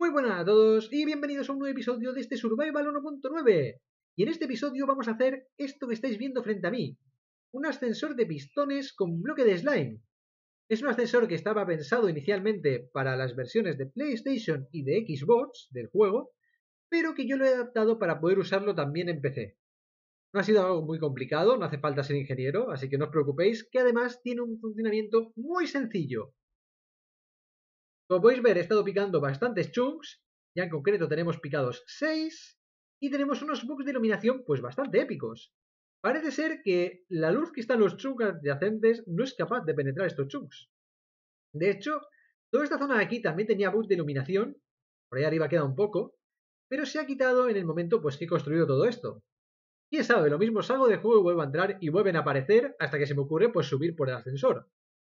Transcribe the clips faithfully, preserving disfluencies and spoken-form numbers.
Muy buenas a todos y bienvenidos a un nuevo episodio de este Survival uno punto nueve. Y en este episodio vamos a hacer esto que estáis viendo frente a mí. Un ascensor de pistones con bloque de slime. Es un ascensor que estaba pensado inicialmente para las versiones de PlayStation y de Xbox del juego, pero que yo lo he adaptado para poder usarlo también en P C. No ha sido algo muy complicado, no hace falta ser ingeniero, así que no os preocupéis, que además tiene un funcionamiento muy sencillo. Como podéis ver, he estado picando bastantes chunks, ya en concreto tenemos picados seis, y tenemos unos bugs de iluminación pues bastante épicos. Parece ser que la luz que está en los chunks adyacentes no es capaz de penetrar estos chunks. De hecho, toda esta zona de aquí también tenía bugs de iluminación, por ahí arriba queda un poco, pero se ha quitado en el momento pues que he construido todo esto. Quién sabe, lo mismo salgo del juego y vuelvo a entrar y vuelven a aparecer hasta que se me ocurre pues subir por el ascensor.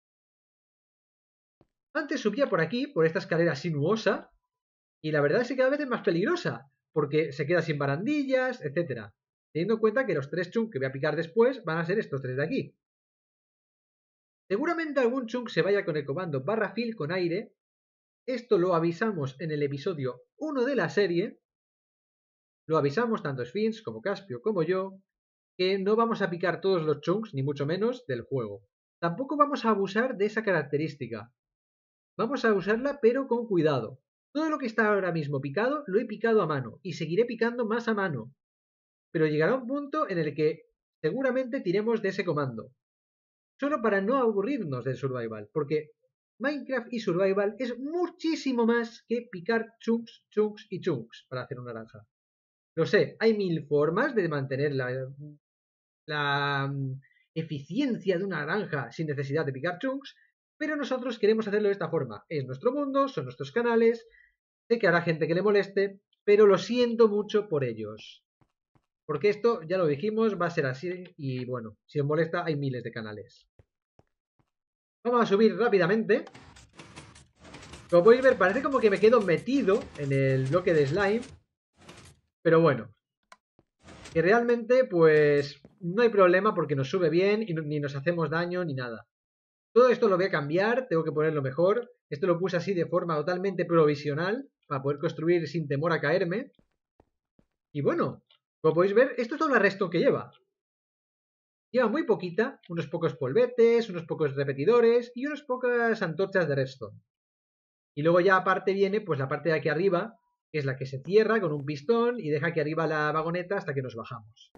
Antes subía por aquí, por esta escalera sinuosa, y la verdad es que cada vez es más peligrosa, porque se queda sin barandillas, etcétera. Teniendo en cuenta que los tres chunks que voy a picar después van a ser estos tres de aquí. Seguramente algún chunk se vaya con el comando barra fill con aire. Esto lo avisamos en el episodio uno de la serie. Lo avisamos tanto Sphinx como Caspio como yo, que no vamos a picar todos los chunks, ni mucho menos, del juego. Tampoco vamos a abusar de esa característica. Vamos a usarla pero con cuidado. Todo lo que está ahora mismo picado lo he picado a mano y seguiré picando más a mano. Pero llegará un punto en el que seguramente tiremos de ese comando. Solo para no aburrirnos del survival, porque Minecraft y survival es muchísimo más que picar chunks, chunks y chunks para hacer una naranja. Lo sé, hay mil formas de mantener la, la eficiencia de una naranja sin necesidad de picar chunks, pero nosotros queremos hacerlo de esta forma. Es nuestro mundo, son nuestros canales. Sé que habrá gente que le moleste, pero lo siento mucho por ellos. Porque esto, ya lo dijimos, va a ser así y bueno, si os molesta hay miles de canales. Vamos a subir rápidamente. Como podéis ver, parece como que me quedo metido en el bloque de slime. Pero bueno, que realmente pues no hay problema porque nos sube bien y ni nos hacemos daño ni nada. Todo esto lo voy a cambiar, tengo que ponerlo mejor. Esto lo puse así de forma totalmente provisional para poder construir sin temor a caerme. Y bueno, como podéis ver, esto es toda la redstone que lleva. Lleva muy poquita, unos pocos polvetes, unos pocos repetidores y unas pocas antorchas de redstone. Y luego ya aparte viene pues la parte de aquí arriba, que es la que se cierra con un pistón y deja aquí arriba la vagoneta hasta que nos bajamos.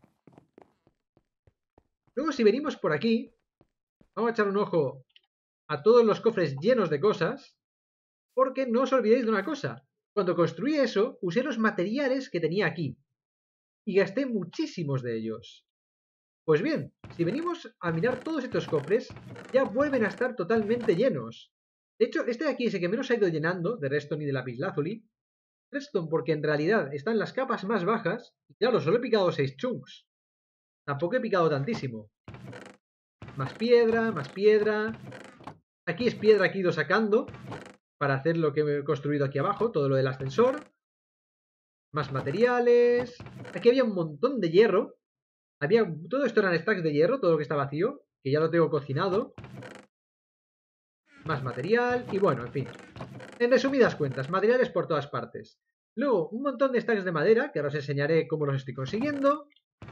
Luego si venimos por aquí, vamos a echar un ojo a todos los cofres llenos de cosas, porque no os olvidéis de una cosa. Cuando construí eso, usé los materiales que tenía aquí. Y gasté muchísimos de ellos. Pues bien, si venimos a mirar todos estos cofres, ya vuelven a estar totalmente llenos. De hecho, este de aquí es el que menos ha ido llenando, de redstone y de lapislázuli. Redstone porque en realidad está en las capas más bajas, y claro, solo he picado seis chunks. Tampoco he picado tantísimo. Más piedra, más piedra. Aquí es piedra que he ido sacando para hacer lo que he construido aquí abajo, todo lo del ascensor. Más materiales. Aquí había un montón de hierro. Había, todo esto eran stacks de hierro, todo lo que está vacío, que ya lo tengo cocinado. Más material y bueno, en fin. En resumidas cuentas, materiales por todas partes. Luego, un montón de stacks de madera, que ahora os enseñaré cómo los estoy consiguiendo.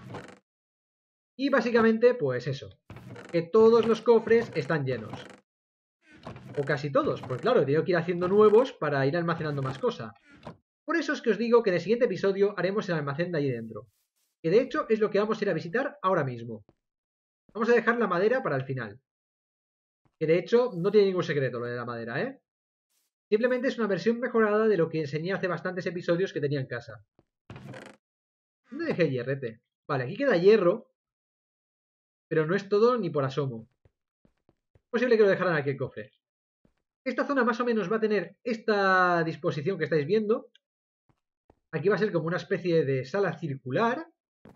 Y básicamente, pues eso. Que todos los cofres están llenos. O casi todos, pues claro, tengo que ir haciendo nuevos para ir almacenando más cosas. Por eso es que os digo que en el siguiente episodio haremos el almacén de allí dentro. Que de hecho es lo que vamos a ir a visitar ahora mismo. Vamos a dejar la madera para el final. Que de hecho no tiene ningún secreto lo de la madera, ¿eh? Simplemente es una versión mejorada de lo que enseñé hace bastantes episodios que tenía en casa. ¿Dónde dejé el hierrete? Vale, aquí queda hierro. Pero no es todo ni por asomo. Es posible que lo dejaran aquí el cofre. Esta zona más o menos va a tener esta disposición que estáis viendo. Aquí va a ser como una especie de sala circular.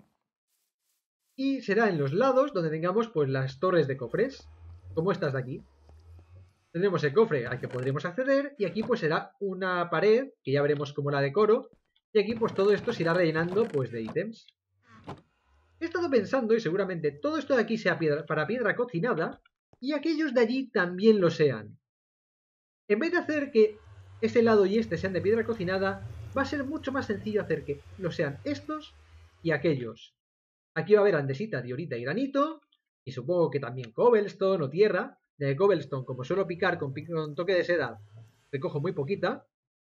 Y será en los lados donde tengamos pues las torres de cofres, como estas de aquí. Tendremos el cofre al que podremos acceder y aquí pues será una pared, que ya veremos cómo la decoro. Y aquí pues todo esto se irá rellenando pues de ítems. He estado pensando y seguramente todo esto de aquí sea piedra, para piedra cocinada y aquellos de allí también lo sean. En vez de hacer que ese lado y este sean de piedra cocinada, va a ser mucho más sencillo hacer que lo sean estos y aquellos. Aquí va a haber andesita, diorita y granito, y supongo que también cobblestone o tierra. De cobblestone, como suelo picar con, con toque de seda, recojo muy poquita.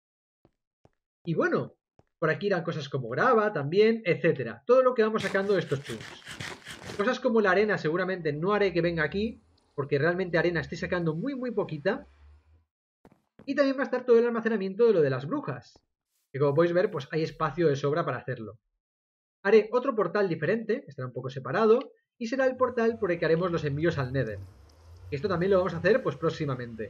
Y bueno, por aquí irán cosas como grava también, etcétera. Todo lo que vamos sacando de estos chunks. Cosas como la arena seguramente no haré que venga aquí, porque realmente arena estoy sacando muy muy poquita. Y también va a estar todo el almacenamiento de lo de las brujas, que como podéis ver pues hay espacio de sobra para hacerlo. Haré otro portal diferente, estará un poco separado, y será el portal por el que haremos los envíos al Nether. Esto también lo vamos a hacer pues próximamente.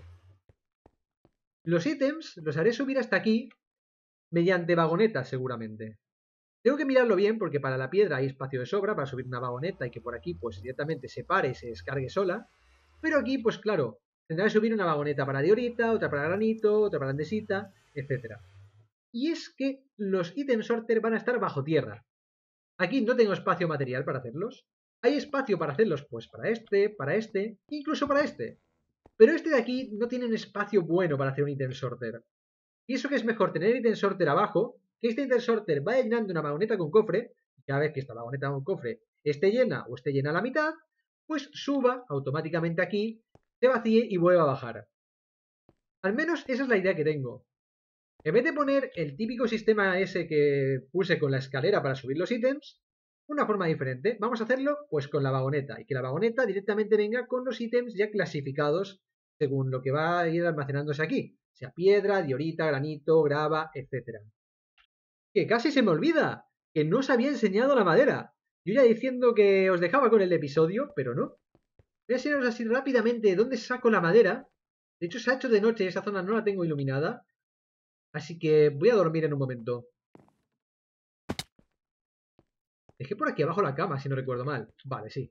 Los ítems los haré subir hasta aquí mediante vagonetas seguramente. Tengo que mirarlo bien porque para la piedra hay espacio de sobra para subir una vagoneta y que por aquí pues directamente se pare y se descargue sola. Pero aquí pues claro, tendrá que subir una vagoneta para diorita, otra para granito, otra para andesita, etcétera. Y es que los ítems sorter van a estar bajo tierra. Aquí no tengo espacio material para hacerlos. Hay espacio para hacerlos pues para este, para este, incluso para este. Pero este de aquí no tiene un espacio bueno para hacer un ítem sorter. Pienso que es mejor tener el ítem sorter abajo, que este ítem sorter vaya llenando una vagoneta con cofre, y cada vez que esta vagoneta con cofre esté llena o esté llena a la mitad, pues suba automáticamente aquí, se vacíe y vuelva a bajar. Al menos esa es la idea que tengo. En vez de poner el típico sistema ese que puse con la escalera para subir los ítems, una forma diferente, vamos a hacerlo pues con la vagoneta, y que la vagoneta directamente venga con los ítems ya clasificados según lo que va a ir almacenándose aquí, sea piedra, diorita, granito, grava, etcétera. Que casi se me olvida, que no os había enseñado la madera. Yo ya diciendo que os dejaba con el episodio, pero no. Voy a enseñaros así rápidamente de dónde saco la madera. De hecho se ha hecho de noche, esa zona no la tengo iluminada, así que voy a dormir en un momento. Dejé por aquí abajo la cama, si no recuerdo mal. Vale, sí.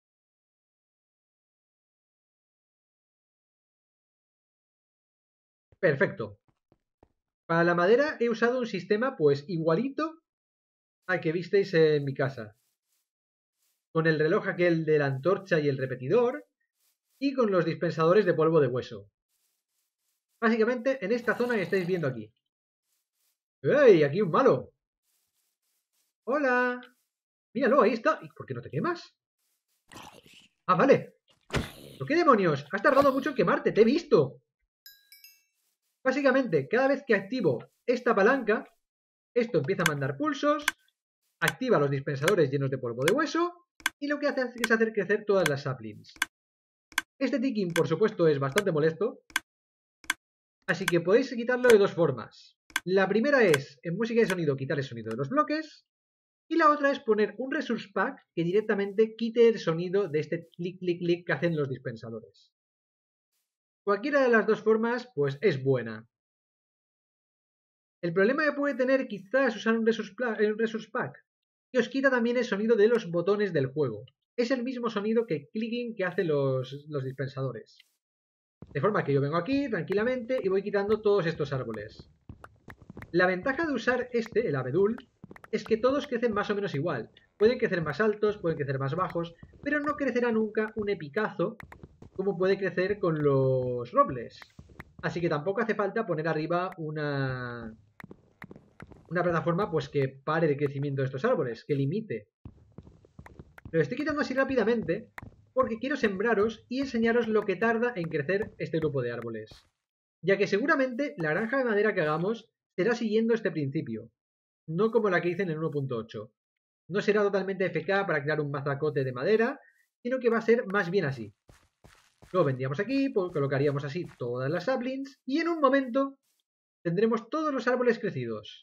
Perfecto. Para la madera he usado un sistema pues igualito al que visteis en mi casa. Con el reloj aquel de la antorcha y el repetidor, y con los dispensadores de polvo de hueso. Básicamente en esta zona que estáis viendo aquí. ¡Ey! Aquí un malo. ¡Hola! Míralo, ahí está. ¿Y por qué no te quemas? Ah, vale. ¿Pero qué demonios? Has tardado mucho en quemarte, te he visto. Básicamente, cada vez que activo esta palanca, esto empieza a mandar pulsos, activa los dispensadores llenos de polvo de hueso, y lo que hace es hacer crecer todas las saplings. Este ticking, por supuesto, es bastante molesto, así que podéis quitarlo de dos formas. La primera es, en música de sonido, quitar el sonido de los bloques, y la otra es poner un resource pack que directamente quite el sonido de este clic, clic, clic que hacen los dispensadores. Cualquiera de las dos formas, pues es buena. El problema que puede tener quizás usar un resource, un resource pack, que os quita también el sonido de los botones del juego. Es el mismo sonido que clicking que hacen los, los dispensadores. De forma que yo vengo aquí tranquilamente y voy quitando todos estos árboles. La ventaja de usar este, el abedul, es que todos crecen más o menos igual. Pueden crecer más altos, pueden crecer más bajos, pero no crecerá nunca un epicazo como puede crecer con los robles. Así que tampoco hace falta poner arriba una, una plataforma pues que pare el crecimiento de estos árboles, que limite. Lo estoy quitando así rápidamente porque quiero sembraros y enseñaros lo que tarda en crecer este grupo de árboles. Ya que seguramente la granja de madera que hagamos será siguiendo este principio, no como la que hice en el uno punto ocho. No será totalmente F K para crear un mazacote de madera, sino que va a ser más bien así. Lo vendríamos aquí, colocaríamos así todas las saplings y en un momento tendremos todos los árboles crecidos.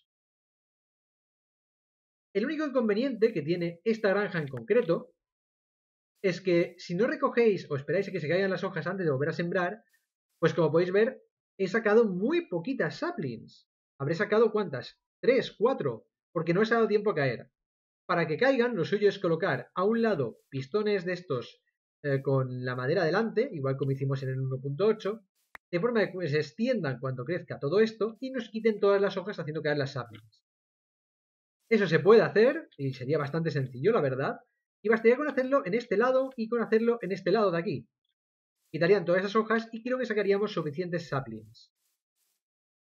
El único inconveniente que tiene esta granja en concreto es que si no recogéis o esperáis a que se caigan las hojas antes de volver a sembrar, pues como podéis ver, he sacado muy poquitas saplings. Habré sacado ¿cuántas? Tres, cuatro, porque no he dado tiempo a caer. Para que caigan, lo suyo es colocar a un lado pistones de estos eh, con la madera delante, igual como hicimos en el uno punto ocho, de forma que se extiendan cuando crezca todo esto y nos quiten todas las hojas haciendo caer las saplings. Eso se puede hacer y sería bastante sencillo, la verdad, y bastaría con hacerlo en este lado y con hacerlo en este lado de aquí. Quitarían todas esas hojas y creo que sacaríamos suficientes saplings.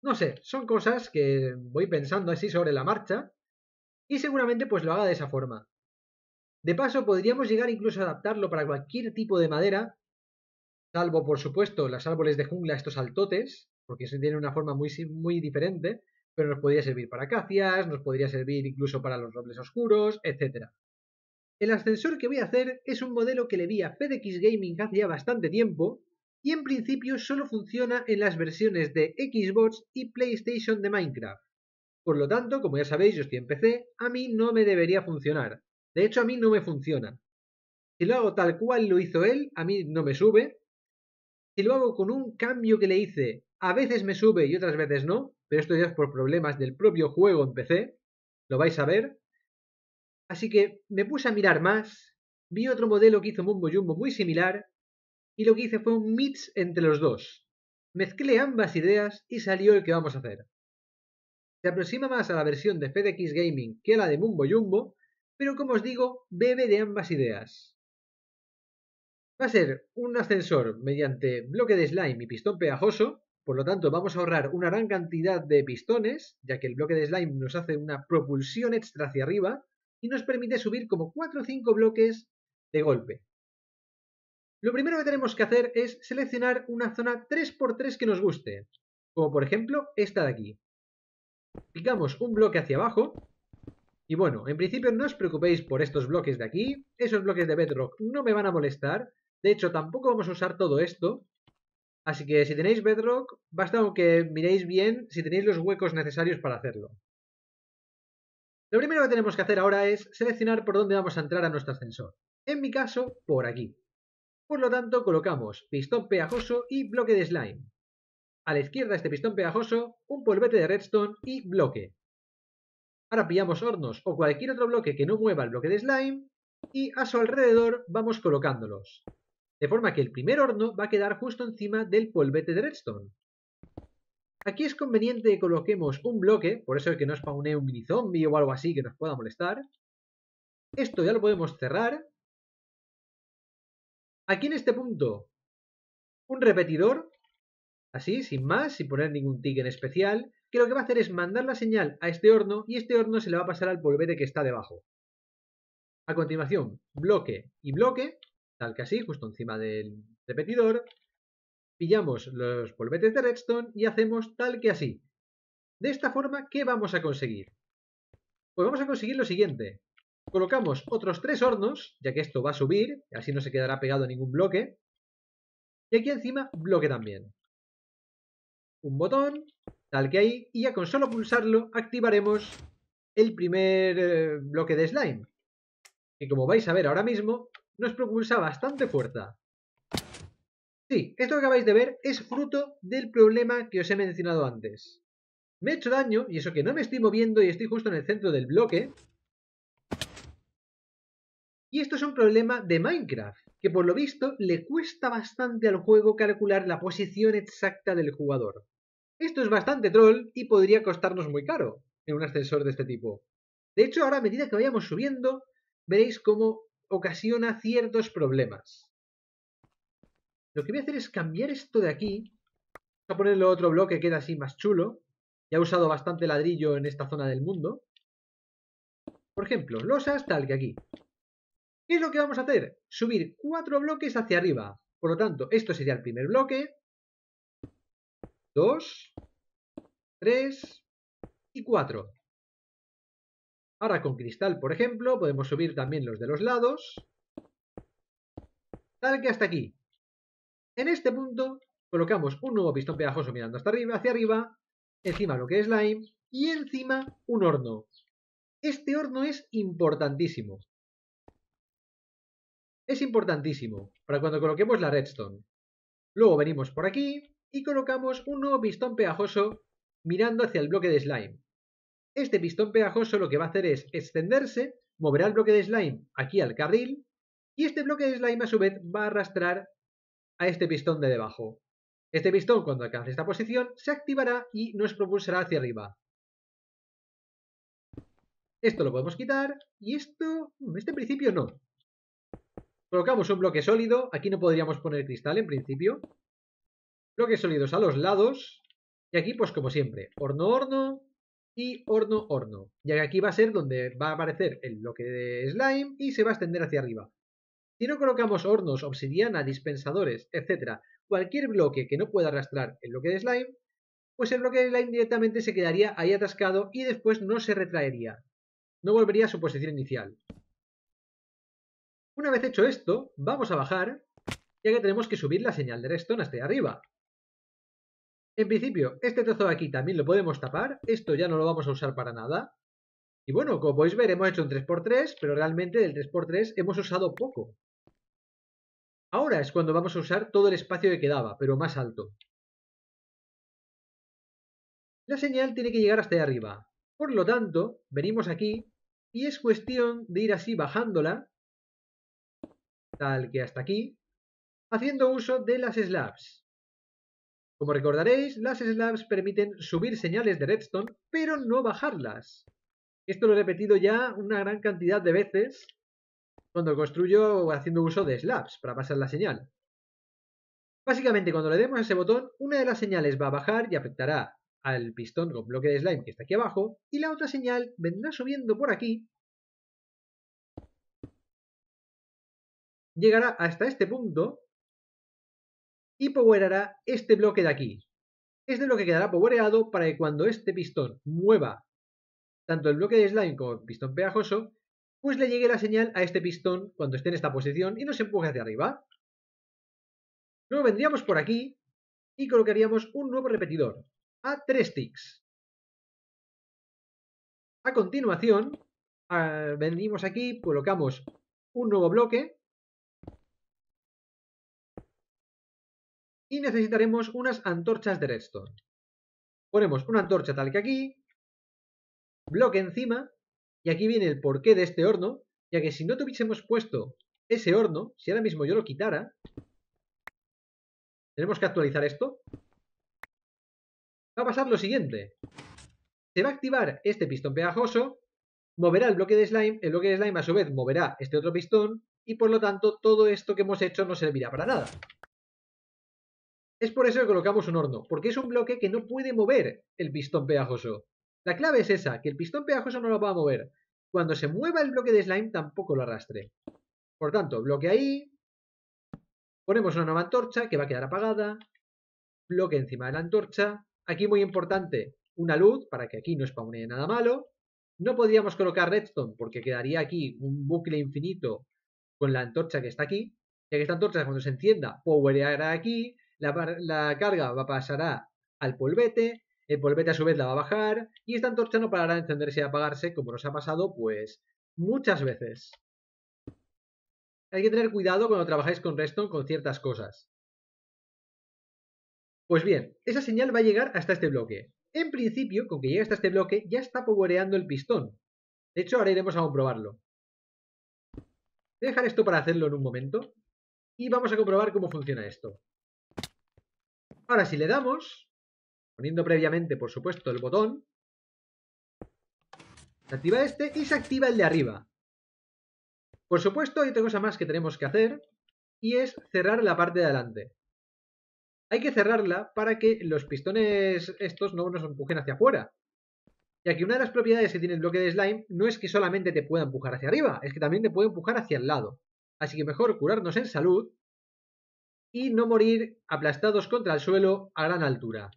No sé, son cosas que voy pensando así sobre la marcha y seguramente pues lo haga de esa forma. De paso, podríamos llegar incluso a adaptarlo para cualquier tipo de madera, salvo por supuesto los árboles de jungla, estos altotes, porque eso tiene una forma muy, muy diferente, pero nos podría servir para acacias, nos podría servir incluso para los robles oscuros, etcétera. El ascensor que voy a hacer es un modelo que le vi a FedEx Gaming hace ya bastante tiempo y en principio solo funciona en las versiones de Xbox y PlayStation de Minecraft. Por lo tanto, como ya sabéis, yo estoy en P C, a mí no me debería funcionar. De hecho, a mí no me funciona. Si lo hago tal cual lo hizo él, a mí no me sube. Si lo hago con un cambio que le hice, a veces me sube y otras veces no, pero esto ya es por problemas del propio juego en P C, lo vais a ver. Así que me puse a mirar más, vi otro modelo que hizo Mumbo Jumbo muy similar, y lo que hice fue un mix entre los dos. Mezclé ambas ideas y salió el que vamos a hacer. Se aproxima más a la versión de FedEx Gaming que a la de Mumbo Jumbo, pero como os digo, bebe de ambas ideas. Va a ser un ascensor mediante bloque de slime y pistón pegajoso, por lo tanto vamos a ahorrar una gran cantidad de pistones, ya que el bloque de slime nos hace una propulsión extra hacia arriba y nos permite subir como cuatro o cinco bloques de golpe. Lo primero que tenemos que hacer es seleccionar una zona tres por tres que nos guste, como por ejemplo esta de aquí. Picamos un bloque hacia abajo y bueno, en principio no os preocupéis por estos bloques de aquí, esos bloques de bedrock no me van a molestar, de hecho tampoco vamos a usar todo esto, así que si tenéis bedrock, basta con que miréis bien si tenéis los huecos necesarios para hacerlo. Lo primero que tenemos que hacer ahora es seleccionar por dónde vamos a entrar a nuestro ascensor. En mi caso, por aquí. Por lo tanto, colocamos pistón pegajoso y bloque de slime. A la izquierda este pistón pegajoso, un polvete de redstone y bloque. Ahora pillamos hornos o cualquier otro bloque que no mueva el bloque de slime y a su alrededor vamos colocándolos. De forma que el primer horno va a quedar justo encima del polvete de redstone. Aquí es conveniente que coloquemos un bloque, por eso que no spawnee un mini zombie o algo así que nos pueda molestar. Esto ya lo podemos cerrar. Aquí en este punto, un repetidor, así, sin más, sin poner ningún tick en especial, que lo que va a hacer es mandar la señal a este horno y este horno se le va a pasar al polvete que está debajo. A continuación, bloque y bloque, tal que así, justo encima del repetidor. Pillamos los polvetes de redstone y hacemos tal que así. De esta forma, ¿qué vamos a conseguir? Pues vamos a conseguir lo siguiente. Colocamos otros tres hornos, ya que esto va a subir, así no se quedará pegado a ningún bloque. Y aquí encima, bloque también. Un botón, tal que ahí, y ya con solo pulsarlo activaremos el primer eh, bloque de slime. Que como vais a ver ahora mismo, nos propulsa bastante fuerza. Sí, esto que acabáis de ver es fruto del problema que os he mencionado antes. Me he hecho daño, y eso que no me estoy moviendo y estoy justo en el centro del bloque. Y esto es un problema de Minecraft, que por lo visto le cuesta bastante al juego calcular la posición exacta del jugador. Esto es bastante troll y podría costarnos muy caro en un ascensor de este tipo. De hecho, ahora a medida que vayamos subiendo, veréis cómo ocasiona ciertos problemas. Lo que voy a hacer es cambiar esto de aquí. Voy a ponerle otro bloque que queda así más chulo. Ya he usado bastante ladrillo en esta zona del mundo. Por ejemplo, losas tal que aquí. ¿Qué es lo que vamos a hacer? Subir cuatro bloques hacia arriba. Por lo tanto, esto sería el primer bloque. Dos. Tres. Y cuatro. Ahora con cristal, por ejemplo, podemos subir también los de los lados. Tal que hasta aquí. En este punto colocamos un nuevo pistón pegajoso mirando hasta arriba, hacia arriba, encima lo que es slime y encima un horno. Este horno es importantísimo. Es importantísimo para cuando coloquemos la redstone. Luego venimos por aquí y colocamos un nuevo pistón pegajoso mirando hacia el bloque de slime. Este pistón pegajoso lo que va a hacer es extenderse, moverá el bloque de slime aquí al carril y este bloque de slime a su vez va a arrastrar a este pistón de debajo. Este pistón, cuando alcance esta posición, se activará y nos propulsará hacia arriba. Esto lo podemos quitar y esto, este en principio no. Colocamos un bloque sólido, aquí no podríamos poner cristal en principio. Bloques sólidos a los lados. Y aquí, pues como siempre, horno, horno y horno, horno. Ya que aquí va a ser donde va a aparecer el bloque de slime y se va a extender hacia arriba. Si no colocamos hornos, obsidiana, dispensadores, etcétera, cualquier bloque que no pueda arrastrar el bloque de slime, pues el bloque de slime directamente se quedaría ahí atascado y después no se retraería. No volvería a su posición inicial. Una vez hecho esto, vamos a bajar, ya que tenemos que subir la señal de redstone hasta ahí arriba. En principio, este trozo de aquí también lo podemos tapar, esto ya no lo vamos a usar para nada. Y bueno, como podéis ver, hemos hecho un tres por tres, pero realmente del tres por tres hemos usado poco. Ahora es cuando vamos a usar todo el espacio que quedaba, pero más alto. La señal tiene que llegar hasta ahí arriba. Por lo tanto, venimos aquí y es cuestión de ir así bajándola, tal que hasta aquí, haciendo uso de las slabs. Como recordaréis, las slabs permiten subir señales de redstone, pero no bajarlas. Esto lo he repetido ya una gran cantidad de veces cuando construyo haciendo uso de slabs para pasar la señal. Básicamente, cuando le demos a ese botón, una de las señales va a bajar y afectará al pistón con bloque de slime que está aquí abajo, y la otra señal vendrá subiendo por aquí, llegará hasta este punto y powerará este bloque de aquí. Este bloque quedará powereado para que cuando este pistón mueva tanto el bloque de slime como el pistón pegajoso, pues le llegue la señal a este pistón cuando esté en esta posición y nos empuje hacia arriba. Luego vendríamos por aquí y colocaríamos un nuevo repetidor a tres ticks. A continuación, uh, venimos aquí, colocamos un nuevo bloque y necesitaremos unas antorchas de redstone. Ponemos una antorcha tal que aquí, bloque encima, y aquí viene el porqué de este horno, ya que si no tuviésemos puesto ese horno, si ahora mismo yo lo quitara, tenemos que actualizar esto, va a pasar lo siguiente. Se va a activar este pistón pegajoso, moverá el bloque de slime, el bloque de slime a su vez moverá este otro pistón, y por lo tanto todo esto que hemos hecho no servirá para nada. Es por eso que colocamos un horno, porque es un bloque que no puede mover el pistón pegajoso. La clave es esa, que el pistón pegajoso no lo va a mover. Cuando se mueva el bloque de slime tampoco lo arrastre. Por tanto, bloque ahí, ponemos una nueva antorcha que va a quedar apagada, bloque encima de la antorcha, aquí muy importante, una luz para que aquí no spawnee nada malo. No podríamos colocar redstone porque quedaría aquí un bucle infinito con la antorcha que está aquí, ya que esta antorcha cuando se encienda powereará aquí, la, la carga va a pasará al polvete, el polvete a su vez la va a bajar y esta antorcha no parará de encenderse y apagarse como nos ha pasado pues muchas veces. Hay que tener cuidado cuando trabajáis con redstone con ciertas cosas. Pues bien, esa señal va a llegar hasta este bloque. En principio, con que llegue hasta este bloque, ya está powereando el pistón. De hecho, ahora iremos a comprobarlo. Voy a dejar esto para hacerlo en un momento. Y vamos a comprobar cómo funciona esto. Ahora, si le damos, poniendo previamente, por supuesto, el botón, se activa este y se activa el de arriba. Por supuesto, hay otra cosa más que tenemos que hacer, y es cerrar la parte de adelante. Hay que cerrarla para que los pistones estos no nos empujen hacia afuera. Ya que una de las propiedades que tiene el bloque de slime no es que solamente te pueda empujar hacia arriba, es que también te puede empujar hacia el lado. Así que mejor curarnos en salud y no morir aplastados contra el suelo a gran altura.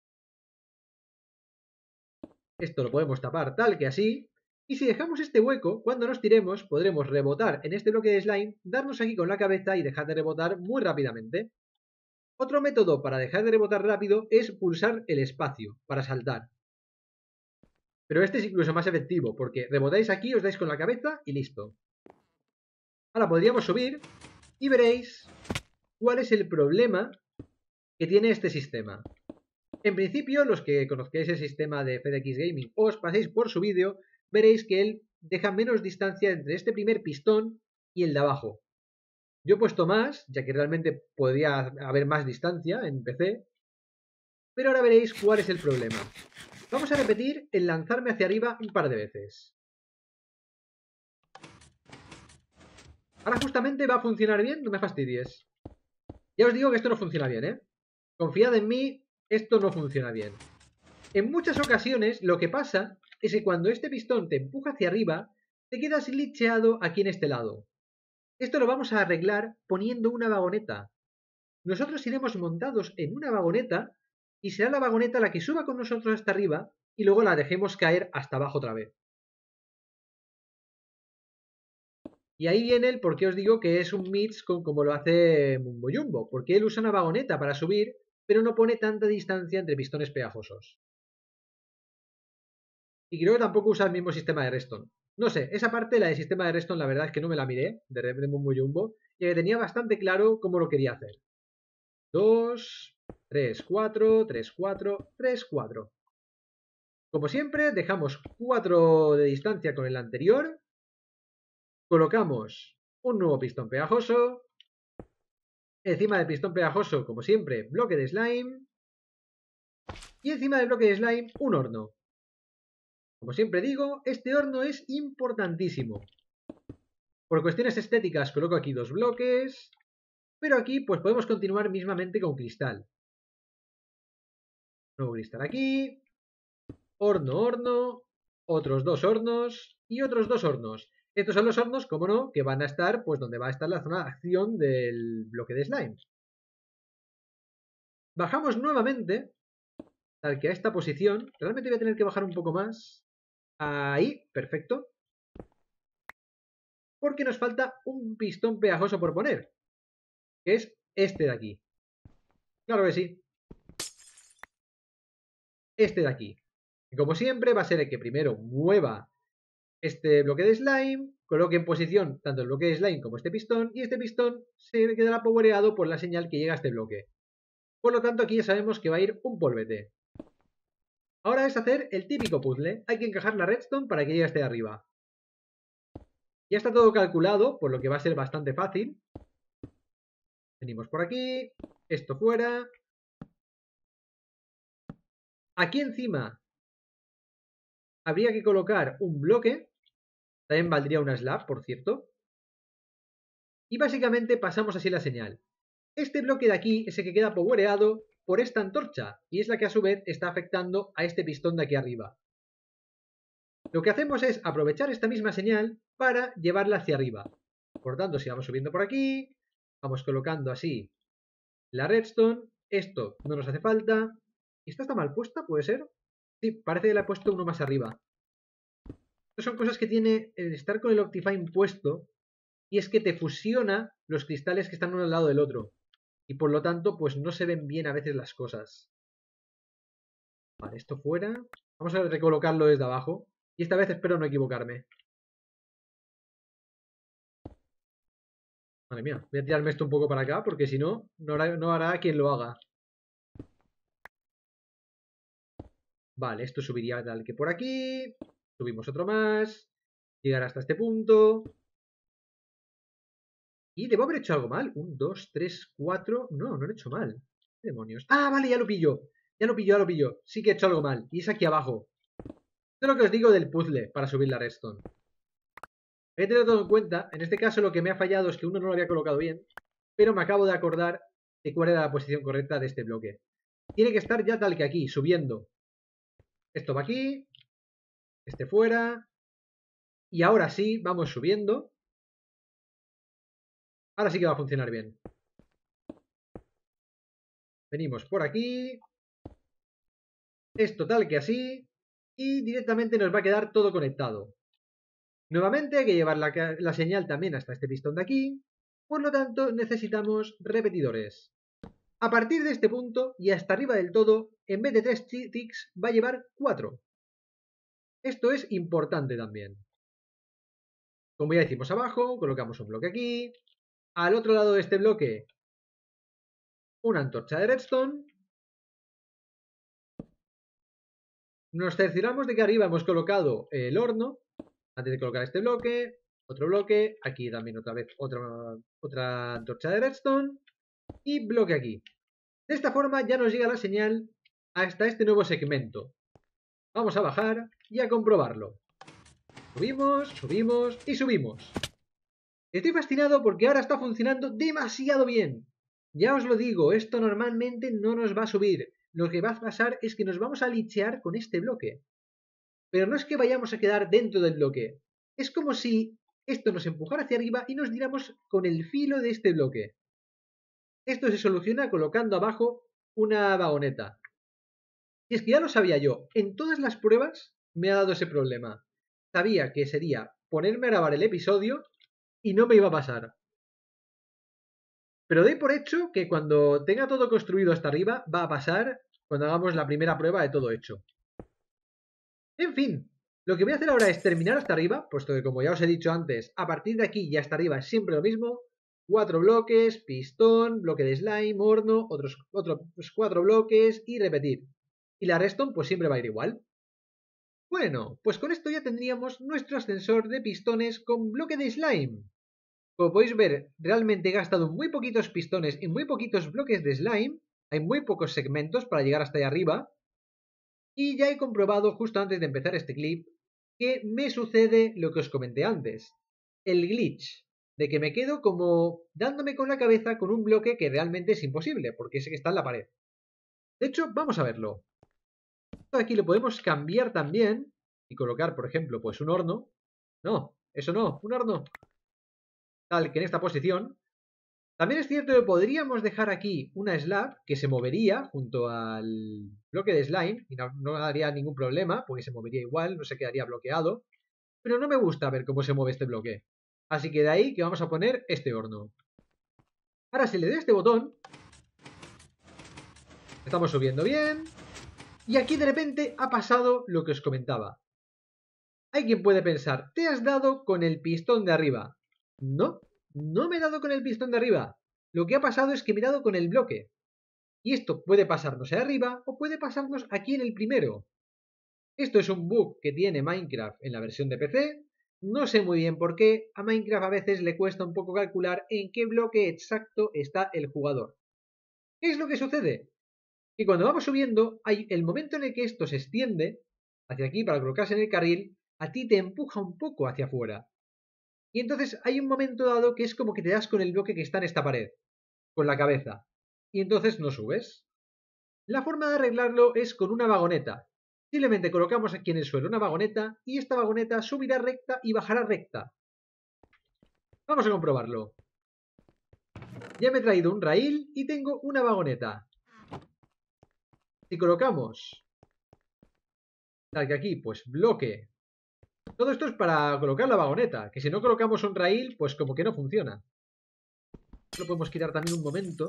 Esto lo podemos tapar tal que así. Y si dejamos este hueco, cuando nos tiremos, podremos rebotar en este bloque de slime, darnos aquí con la cabeza y dejar de rebotar muy rápidamente. Otro método para dejar de rebotar rápido es pulsar el espacio para saltar. Pero este es incluso más efectivo, porque rebotáis aquí, os dais con la cabeza y listo. Ahora podríamos subir y veréis cuál es el problema que tiene este sistema. En principio, los que conozcáis el sistema de FedEx Gaming o os paséis por su vídeo, veréis que él deja menos distancia entre este primer pistón y el de abajo. Yo he puesto más, ya que realmente podría haber más distancia en P C, pero ahora veréis cuál es el problema. Vamos a repetir el lanzarme hacia arriba un par de veces. Ahora justamente va a funcionar bien, no me fastidies. Ya os digo que esto no funciona bien, ¿eh? Confiad en mí, esto no funciona bien. En muchas ocasiones lo que pasa es que cuando este pistón te empuja hacia arriba, te quedas glitcheado aquí en este lado. Esto lo vamos a arreglar poniendo una vagoneta. Nosotros iremos montados en una vagoneta y será la vagoneta la que suba con nosotros hasta arriba y luego la dejemos caer hasta abajo otra vez. Y ahí viene el por qué os digo que es un mix con como lo hace Mumbo Jumbo, porque él usa una vagoneta para subir, pero no pone tanta distancia entre pistones pegajosos. Y creo que tampoco usa el mismo sistema de redstone. No sé, esa parte, la del sistema de redstone, la verdad es que no me la miré, de, de Mumbo Jumbo, y que tenía bastante claro cómo lo quería hacer. dos, tres, cuatro, tres, cuatro, tres, cuatro. Como siempre, dejamos cuatro de distancia con el anterior. Colocamos un nuevo pistón pegajoso. Encima del pistón pegajoso, como siempre, bloque de slime. Y encima del bloque de slime, un horno. Como siempre digo, este horno es importantísimo. Por cuestiones estéticas coloco aquí dos bloques. Pero aquí pues podemos continuar mismamente con cristal. Nuevo cristal aquí. Horno, horno. Otros dos hornos. Y otros dos hornos. Estos son los hornos, como no, que van a estar pues donde va a estar la zona de acción del bloque de slime. Bajamos nuevamente, tal que a esta posición. Realmente voy a tener que bajar un poco más. Ahí, perfecto. Porque nos falta un pistón pegajoso por poner. Que es este de aquí. Claro que sí. Este de aquí. Y como siempre va a ser el que primero mueva este bloque de slime, coloque en posición tanto el bloque de slime como este pistón, y este pistón se quedará powereado por la señal que llega a este bloque. Por lo tanto, aquí ya sabemos que va a ir un polvete. Ahora es hacer el típico puzzle. Hay que encajar la redstone para que llegue hasta arriba. Ya está todo calculado, por lo que va a ser bastante fácil. Venimos por aquí, esto fuera. Aquí encima habría que colocar un bloque. También valdría una slab, por cierto. Y básicamente pasamos así la señal. Este bloque de aquí es el que queda powereado por esta antorcha y es la que a su vez está afectando a este pistón de aquí arriba. Lo que hacemos es aprovechar esta misma señal para llevarla hacia arriba. Por tanto, si vamos subiendo por aquí, vamos colocando así la redstone. Esto no nos hace falta. ¿Esta está mal puesta? ¿Puede ser? Sí, parece que la he puesto uno más arriba. Estas son cosas que tiene el estar con el Optifine puesto, y es que te fusiona los cristales que están uno al lado del otro. Y por lo tanto, pues no se ven bien a veces las cosas. Vale, esto fuera. Vamos a recolocarlo desde abajo. Y esta vez espero no equivocarme. Madre mía, voy a tirarme esto un poco para acá, porque si no, no hará, no hará quien lo haga. Vale, esto subiría tal que por aquí. Subimos otro más. Llegar hasta este punto. Y debo haber hecho algo mal. Un, dos, tres, cuatro. No, no lo he hecho mal. ¿Qué demonios? Ah, vale, ya lo pillo. Ya lo pillo, ya lo pillo. Sí que he hecho algo mal. Y es aquí abajo. Esto es lo que os digo del puzzle para subir la redstone. He tenido todo en cuenta. En este caso lo que me ha fallado es que uno no lo había colocado bien. Pero me acabo de acordar de cuál era la posición correcta de este bloque. Tiene que estar ya tal que aquí, subiendo. Esto va aquí. Este fuera. Y ahora sí, vamos subiendo. Ahora sí que va a funcionar bien. Venimos por aquí. Esto tal que así. Y directamente nos va a quedar todo conectado. Nuevamente hay que llevar la, la señal también hasta este pistón de aquí. Por lo tanto, necesitamos repetidores. A partir de este punto y hasta arriba del todo, en vez de tres ticks, va a llevar cuatro. Esto es importante también. Como ya decimos abajo, colocamos un bloque aquí. Al otro lado de este bloque, una antorcha de redstone. Nos cercioramos de que arriba hemos colocado el horno. Antes de colocar este bloque, otro bloque. Aquí también otra vez otra, otra antorcha de redstone. Y bloque aquí. De esta forma ya nos llega la señal hasta este nuevo segmento. Vamos a bajar y a comprobarlo. Subimos, subimos y subimos. Estoy fascinado porque ahora está funcionando demasiado bien. Ya os lo digo, esto normalmente no nos va a subir. lo que va a pasar es que nos vamos a lichear con este bloque. Pero no es que vayamos a quedar dentro del bloque. Es como si esto nos empujara hacia arriba y nos diéramos con el filo de este bloque. Esto se soluciona colocando abajo una vagoneta. Y es que ya lo sabía yo, en todas las pruebas me ha dado ese problema. Sabía que sería ponerme a grabar el episodio y no me iba a pasar. Pero doy por hecho que cuando tenga todo construido hasta arriba va a pasar cuando hagamos la primera prueba de todo hecho. En fin, lo que voy a hacer ahora es terminar hasta arriba, puesto que como ya os he dicho antes, a partir de aquí y hasta arriba es siempre lo mismo. Cuatro bloques, pistón, bloque de slime, horno, otros, otros cuatro bloques y repetir. Y la redstone pues siempre va a ir igual. Bueno, pues con esto ya tendríamos nuestro ascensor de pistones con bloque de slime. Como podéis ver, realmente he gastado muy poquitos pistones y muy poquitos bloques de slime. Hay muy pocos segmentos para llegar hasta ahí arriba. Y ya he comprobado justo antes de empezar este clip que me sucede lo que os comenté antes. El glitch de que me quedo como dándome con la cabeza con un bloque que realmente es imposible, porque ese que está en la pared. De hecho, vamos a verlo. Esto aquí lo podemos cambiar también y colocar, por ejemplo, pues un horno. No, eso no, un horno. Tal que en esta posición. También es cierto que podríamos dejar aquí una slab que se movería junto al bloque de slime y no, no daría ningún problema porque se movería igual, no se quedaría bloqueado. Pero no me gusta ver cómo se mueve este bloque. Así que de ahí que vamos a poner este horno. Ahora si le doy a este botón, estamos subiendo bien. Y aquí de repente ha pasado lo que os comentaba. Hay quien puede pensar, te has dado con el pistón de arriba. No, no me he dado con el pistón de arriba. Lo que ha pasado es que me he dado con el bloque. Y esto puede pasarnos ahí arriba o puede pasarnos aquí en el primero. Esto es un bug que tiene Minecraft en la versión de P C. No sé muy bien por qué. A Minecraft a veces le cuesta un poco calcular en qué bloque exacto está el jugador. ¿Qué es lo que sucede? Que cuando vamos subiendo, hay el momento en el que esto se extiende hacia aquí para colocarse en el carril, a ti te empuja un poco hacia afuera. Y entonces hay un momento dado que es como que te das con el bloque que está en esta pared, con la cabeza. Y entonces no subes. La forma de arreglarlo es con una vagoneta. Simplemente colocamos aquí en el suelo una vagoneta y esta vagoneta subirá recta y bajará recta. Vamos a comprobarlo. Ya me he traído un raíl y tengo una vagoneta. Si colocamos, tal que aquí, pues bloque. Todo esto es para colocar la vagoneta, que si no colocamos un raíl, pues como que no funciona. Lo podemos quitar también un momento.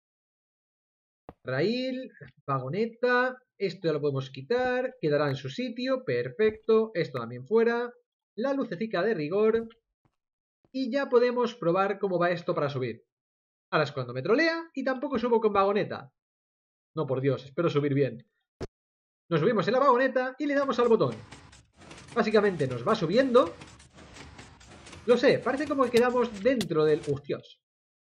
Raíl, vagoneta, esto ya lo podemos quitar, quedará en su sitio, perfecto, esto también fuera, la lucecita de rigor y ya podemos probar cómo va esto para subir. Ahora es cuando me trolea y tampoco subo con vagoneta. No, por Dios, espero subir bien. Nos subimos en la vagoneta y le damos al botón. Básicamente nos va subiendo. Lo sé, parece como que quedamos dentro del... ¡Hostias!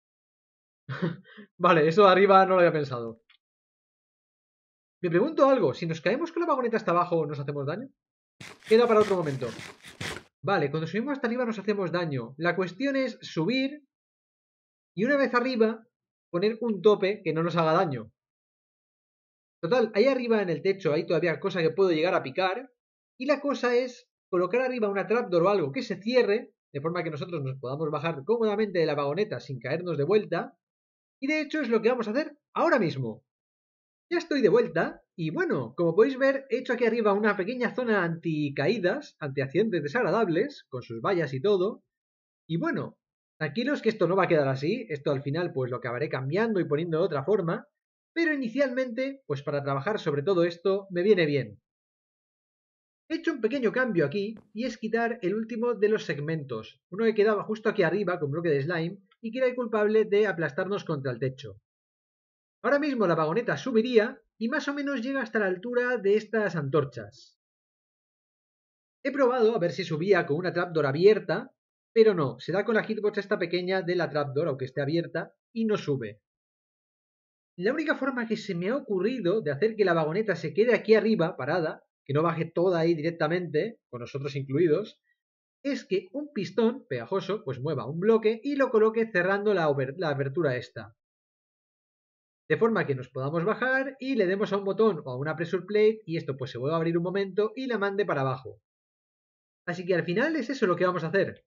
Vale, eso de arriba no lo había pensado. Me pregunto algo, si nos caemos con la vagoneta hasta abajo, ¿nos hacemos daño? Queda para otro momento. Vale, cuando subimos hasta arriba nos hacemos daño. La cuestión es subir y una vez arriba poner un tope que no nos haga daño. Total, ahí arriba en el techo hay todavía cosa que puedo llegar a picar y la cosa es colocar arriba una trapdoor o algo que se cierre de forma que nosotros nos podamos bajar cómodamente de la vagoneta sin caernos de vuelta y de hecho es lo que vamos a hacer ahora mismo. Ya estoy de vuelta y bueno, como podéis ver he hecho aquí arriba una pequeña zona anti-caídas, anti-accidentes desagradables, con sus vallas y todo. Y bueno, tranquilos que esto no va a quedar así, esto al final pues lo acabaré cambiando y poniendo de otra forma, pero inicialmente, pues para trabajar sobre todo esto me viene bien. He hecho un pequeño cambio aquí y es quitar el último de los segmentos, uno que quedaba justo aquí arriba con bloque de slime y que era el culpable de aplastarnos contra el techo. Ahora mismo la vagoneta subiría y más o menos llega hasta la altura de estas antorchas. He probado a ver si subía con una trapdoor abierta, pero no, se da con la hitbox esta pequeña de la trapdoor, aunque esté abierta, y no sube. La única forma que se me ha ocurrido de hacer que la vagoneta se quede aquí arriba, parada, que no baje toda ahí directamente, con nosotros incluidos, es que un pistón pegajoso pues mueva un bloque y lo coloque cerrando la, la abertura esta. De forma que nos podamos bajar y le demos a un botón o a una pressure plate y esto pues se vuelve a abrir un momento y la mande para abajo. Así que al final es eso lo que vamos a hacer.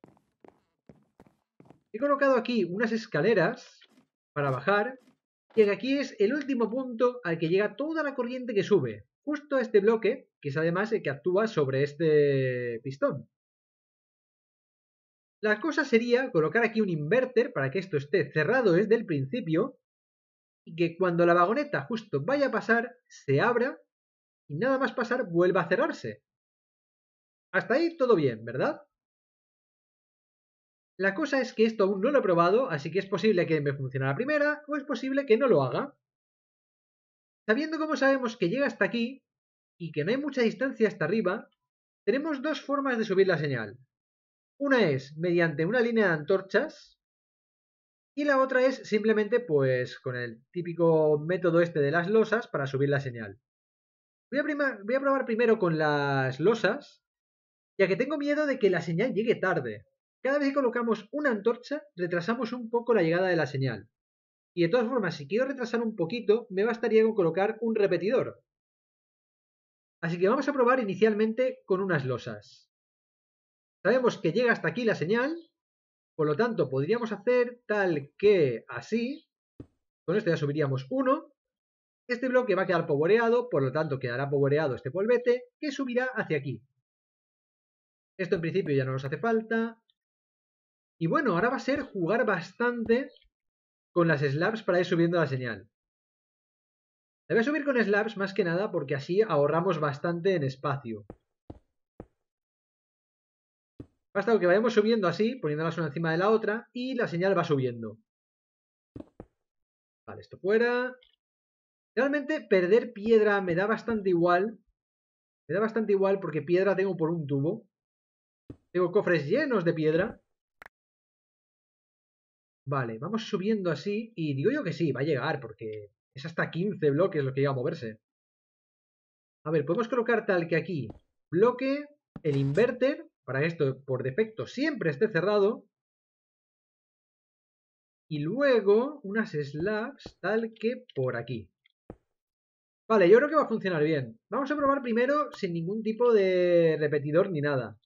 He colocado aquí unas escaleras para bajar y aquí es el último punto al que llega toda la corriente que sube, justo a este bloque, que es además el que actúa sobre este pistón. La cosa sería colocar aquí un inverter para que esto esté cerrado desde el principio y que cuando la vagoneta justo vaya a pasar, se abra y nada más pasar vuelva a cerrarse. Hasta ahí todo bien, ¿verdad? La cosa es que esto aún no lo he probado, así que es posible que me funcione a la primera o es posible que no lo haga. Sabiendo cómo sabemos que llega hasta aquí y que no hay mucha distancia hasta arriba, tenemos dos formas de subir la señal. Una es mediante una línea de antorchas y la otra es simplemente pues con el típico método este de las losas para subir la señal. Voy a, prima, voy a probar primero con las losas, ya que tengo miedo de que la señal llegue tarde. Cada vez que colocamos una antorcha, retrasamos un poco la llegada de la señal. Y de todas formas, si quiero retrasar un poquito, me bastaría con colocar un repetidor. Así que vamos a probar inicialmente con unas losas. Sabemos que llega hasta aquí la señal, por lo tanto podríamos hacer tal que así. Con esto ya subiríamos uno. Este bloque va a quedar poboreado, por lo tanto quedará poboreado este polvete que subirá hacia aquí. Esto en principio ya no nos hace falta. Y bueno, ahora va a ser jugar bastante con las slabs para ir subiendo la señal. La voy a subir con slabs más que nada porque así ahorramos bastante en espacio. Basta que vayamos subiendo así, poniéndolas una encima de la otra y la señal va subiendo. Vale, esto fuera. Realmente perder piedra me da bastante igual. Me da bastante igual porque piedra tengo por un tubo. Tengo cofres llenos de piedra. Vale, vamos subiendo así y digo yo que sí, va a llegar porque es hasta quince bloques lo que llega a moverse. A ver, podemos colocar tal que aquí bloque, el inverter, para que esto por defecto siempre esté cerrado. Y luego unas slabs tal que por aquí. Vale, yo creo que va a funcionar bien. Vamos a probar primero sin ningún tipo de repetidor ni nada.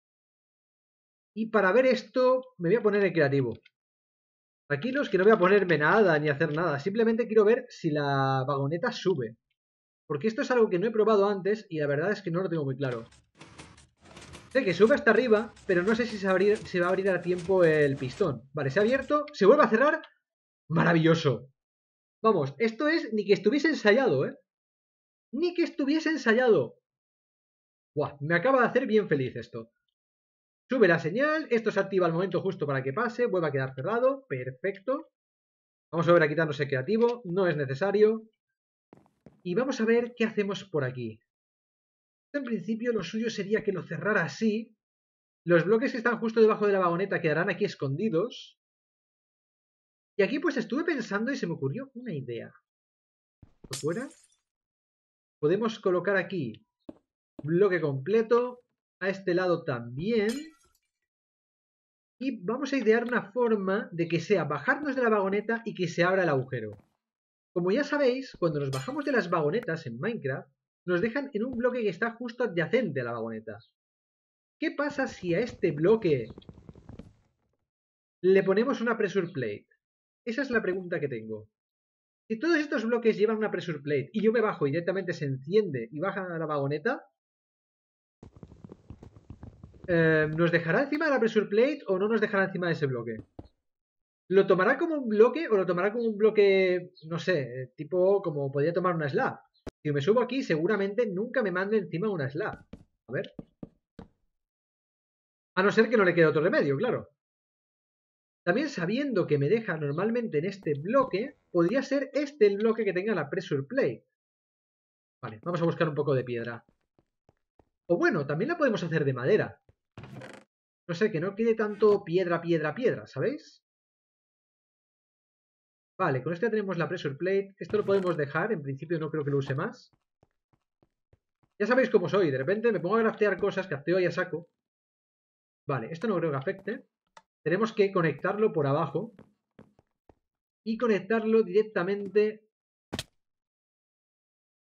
Y para ver esto me voy a poner el creativo. Tranquilos que no voy a ponerme nada ni hacer nada. Simplemente quiero ver si la vagoneta sube. Porque esto es algo que no he probado antes y la verdad es que no lo tengo muy claro. Sé que sube hasta arriba, pero no sé si se va a abrir, se va a, abrir a tiempo el pistón. Vale, se ha abierto, se vuelve a cerrar. ¡Maravilloso! Vamos, esto es ni que estuviese ensayado, ¿eh? Ni que estuviese ensayado. Buah, me acaba de hacer bien feliz esto. Sube la señal, esto se activa al momento justo para que pase, vuelve a quedar cerrado, perfecto. Vamos a ver a quitarnos el creativo, no es necesario. Y vamos a ver qué hacemos por aquí. En principio lo suyo sería que lo cerrara así. Los bloques que están justo debajo de la vagoneta quedarán aquí escondidos. Y aquí pues estuve pensando y se me ocurrió una idea. ¿Por fuera? Podemos colocar aquí bloque completo. A este lado también. Y vamos a idear una forma de que sea bajarnos de la vagoneta y que se abra el agujero. Como ya sabéis, cuando nos bajamos de las vagonetas en Minecraft, nos dejan en un bloque que está justo adyacente a la vagoneta. ¿Qué pasa si a este bloque le ponemos una pressure plate? Esa es la pregunta que tengo. Si todos estos bloques llevan una pressure plate y yo me bajo y directamente se enciende y baja a la vagoneta, eh, ¿nos dejará encima de la pressure plate o no nos dejará encima de ese bloque? ¿Lo tomará como un bloque o lo tomará como un bloque, no sé, tipo como podría tomar una slab? Si me subo aquí, seguramente nunca me mande encima una slab. A ver. A no ser que no le quede otro remedio, claro. También sabiendo que me deja normalmente en este bloque, podría ser este el bloque que tenga la pressure plate. Vale, vamos a buscar un poco de piedra. O bueno, también la podemos hacer de madera. No sé, que no quede tanto piedra, piedra, piedra, ¿sabéis? Vale, con esto ya tenemos la pressure plate. Esto lo podemos dejar, en principio no creo que lo use más. Ya sabéis cómo soy, de repente me pongo a craftear cosas, crafteo y a saco. Vale, esto no creo que afecte. Tenemos que conectarlo por abajo. Y conectarlo directamente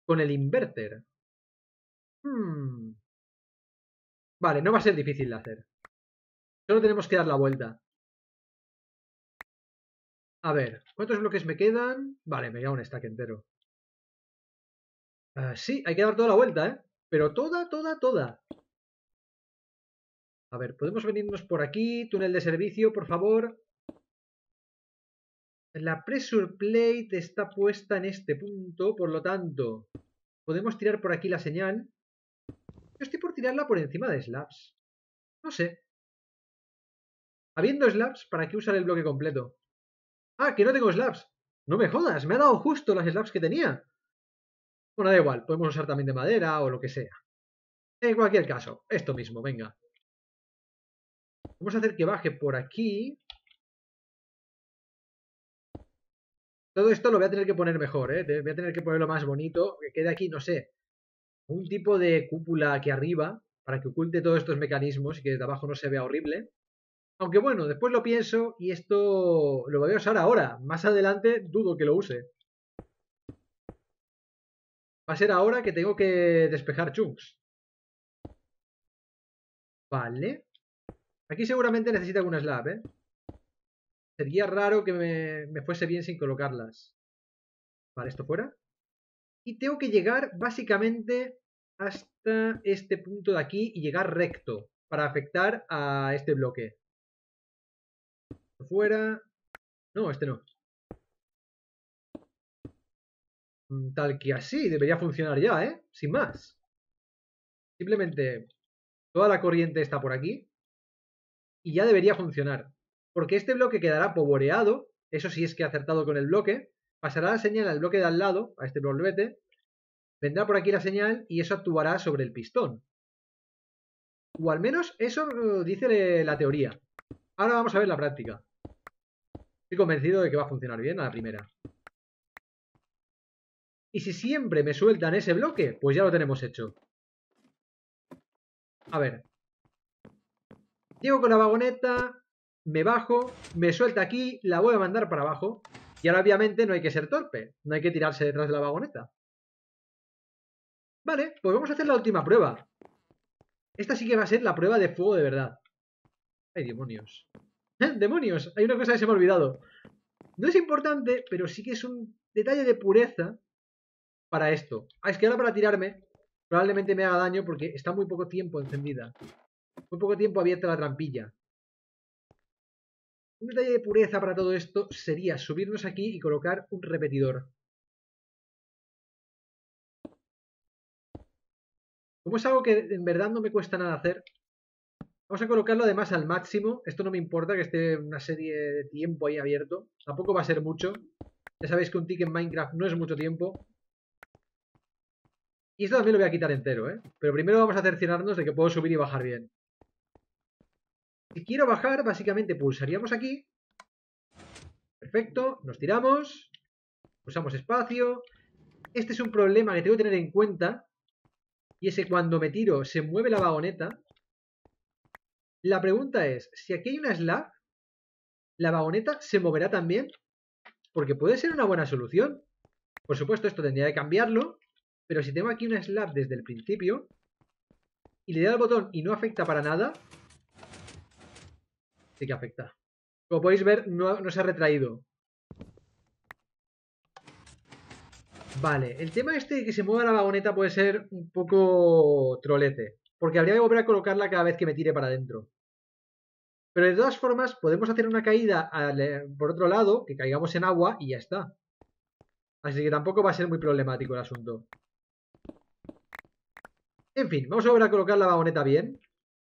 con el inverter. Hmm. Vale, no va a ser difícil de hacer. Solo tenemos que dar la vuelta. A ver, ¿cuántos bloques me quedan? Vale, me queda un stack entero. Uh, sí, hay que dar toda la vuelta, ¿eh? Pero toda, toda, toda. A ver, podemos venirnos por aquí. Túnel de servicio, por favor. La pressure plate está puesta en este punto, por lo tanto, podemos tirar por aquí la señal. Yo estoy por tirarla por encima de slabs. No sé. Habiendo slabs, ¿para qué usar el bloque completo? Ah, que no tengo slabs. No me jodas, me ha dado justo las slabs que tenía. Bueno, da igual, podemos usar también de madera o lo que sea. En cualquier caso, esto mismo, venga. Vamos a hacer que baje por aquí. Todo esto lo voy a tener que poner mejor, ¿eh? Voy a tener que ponerlo más bonito. Que quede aquí, no sé, un tipo de cúpula aquí arriba para que oculte todos estos mecanismos y que desde abajo no se vea horrible. Aunque bueno, después lo pienso y esto lo voy a usar ahora. Más adelante dudo que lo use. Va a ser ahora que tengo que despejar chunks. Vale. Aquí seguramente necesita alguna slab, ¿eh? Sería raro que me, me fuese bien sin colocarlas. Vale, esto fuera. Y tengo que llegar básicamente hasta este punto de aquí y llegar recto para afectar a este bloque. Fuera. No, este no. Tal que así, debería funcionar ya, ¿eh? Sin más. Simplemente toda la corriente está por aquí y ya debería funcionar. Porque este bloque quedará poboreado, eso sí es que ha acertado con el bloque, pasará la señal al bloque de al lado, a este bloquete, vendrá por aquí la señal y eso actuará sobre el pistón. O al menos eso dice la teoría. Ahora vamos a ver la práctica. Estoy convencido de que va a funcionar bien a la primera. Y si siempre me sueltan ese bloque, pues ya lo tenemos hecho. A ver. Llego con la vagoneta, me bajo, me suelta aquí, la voy a mandar para abajo. Y ahora obviamente no hay que ser torpe, no hay que tirarse detrás de la vagoneta. Vale, pues vamos a hacer la última prueba. Esta sí que va a ser la prueba de fuego de verdad. ¡Ay, demonios! ¡Eh, demonios! Hay una cosa que se me ha olvidado. No es importante, pero sí que es un detalle de pureza para esto. Ah, es que ahora para tirarme probablemente me haga daño porque está muy poco tiempo encendida. Muy poco tiempo abierta la trampilla. Un detalle de pureza para todo esto sería subirnos aquí y colocar un repetidor. Como es algo que en verdad no me cuesta nada hacer, vamos a colocarlo además al máximo. Esto no me importa que esté una serie de tiempo ahí abierto. Tampoco va a ser mucho. Ya sabéis que un tick en Minecraft no es mucho tiempo. Y esto también lo voy a quitar entero, ¿eh? Pero primero vamos a cerciorarnos de que puedo subir y bajar bien. Si quiero bajar, básicamente pulsaríamos aquí. Perfecto, nos tiramos. Pulsamos espacio. Este es un problema que tengo que tener en cuenta. Y es que cuando me tiro se mueve la vagoneta. La pregunta es, si aquí hay una slab, ¿la vagoneta se moverá también? Porque puede ser una buena solución. Por supuesto, esto tendría que cambiarlo. Pero si tengo aquí una slab desde el principio y le doy al botón y no afecta para nada, sí que afecta. Como podéis ver, no, no se ha retraído. Vale, el tema este de que se mueva la vagoneta puede ser un poco trolete. Porque habría que volver a colocarla cada vez que me tire para adentro. Pero de todas formas, podemos hacer una caída al, por otro lado, que caigamos en agua y ya está. Así que tampoco va a ser muy problemático el asunto. En fin, vamos a volver a colocar la vagoneta bien.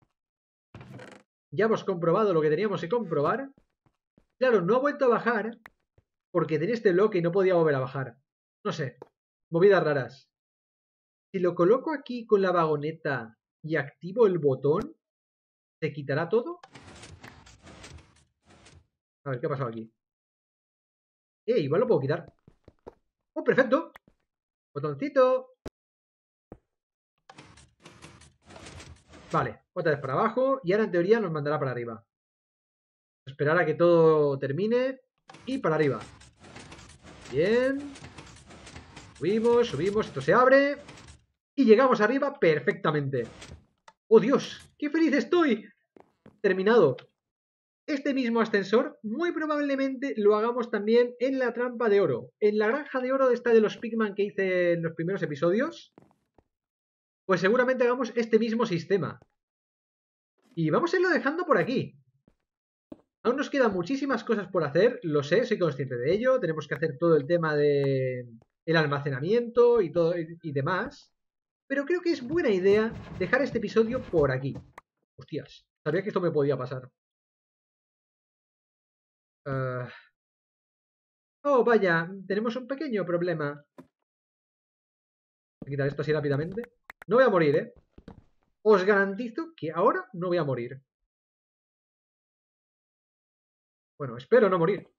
Ya hemos comprobado lo que teníamos que comprobar. Claro, no ha vuelto a bajar porque tenía este bloque y no podía volver a bajar. No sé, movidas raras. Si lo coloco aquí con la vagoneta y activo el botón, ¿se quitará todo? A ver, ¿qué ha pasado aquí? Eh, igual lo puedo quitar. ¡Oh, perfecto! Botoncito. Vale, otra vez para abajo. Y ahora en teoría nos mandará para arriba. Esperar a que todo termine. Y para arriba. Bien. Subimos, subimos, esto se abre. Y llegamos arriba perfectamente. ¡Oh, Dios! ¡Qué feliz estoy! Terminado. Este mismo ascensor muy probablemente lo hagamos también en la trampa de oro. En la granja de oro de esta de los Pigman que hice en los primeros episodios. Pues seguramente hagamos este mismo sistema. Y vamos a irlo dejando por aquí. Aún nos quedan muchísimas cosas por hacer, lo sé, soy consciente de ello. Tenemos que hacer todo el tema de el almacenamiento y todo y, y demás. Pero creo que es buena idea dejar este episodio por aquí. Hostias, sabía que esto me podía pasar. Uh... Oh, vaya, tenemos un pequeño problema. Voy a quitar esto así rápidamente. No voy a morir, ¿eh? Os garantizo que ahora no voy a morir. Bueno, espero no morir.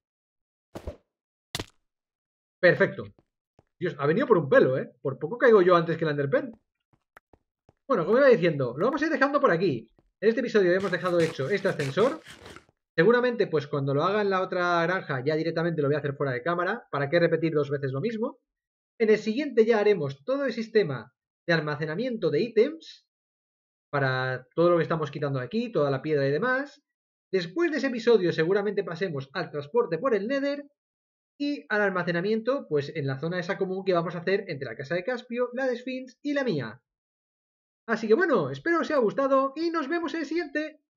Perfecto. Dios, ha venido por un pelo, ¿eh? Por poco caigo yo antes que el Enderpearl. Bueno, como iba diciendo, lo vamos a ir dejando por aquí. En este episodio hemos dejado hecho este ascensor. Seguramente, pues cuando lo haga en la otra granja, ya directamente lo voy a hacer fuera de cámara. ¿Para qué repetir dos veces lo mismo? En el siguiente ya haremos todo el sistema de almacenamiento de ítems. Para todo lo que estamos quitando aquí, toda la piedra y demás. Después de ese episodio seguramente pasemos al transporte por el Nether. Y al almacenamiento, pues en la zona esa común que vamos a hacer entre la casa de Caspio, la de Sphinx y la mía. Así que bueno, espero os haya gustado y nos vemos en el siguiente.